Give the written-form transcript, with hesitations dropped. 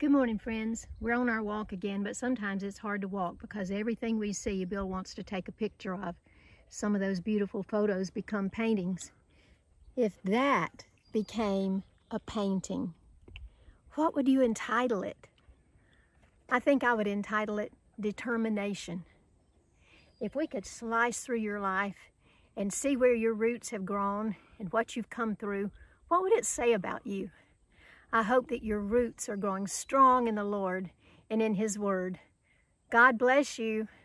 Good morning, friends. We're on our walk again, but sometimes it's hard to walk because everything we see, Bill wants to take a picture of. Some of those beautiful photos become paintings. If that became a painting, what would you entitle it? I think I would entitle it Determination. If we could slice through your life and see where your roots have grown and what you've come through, what would it say about you? I hope that your roots are growing strong in the Lord and in His Word. God bless you.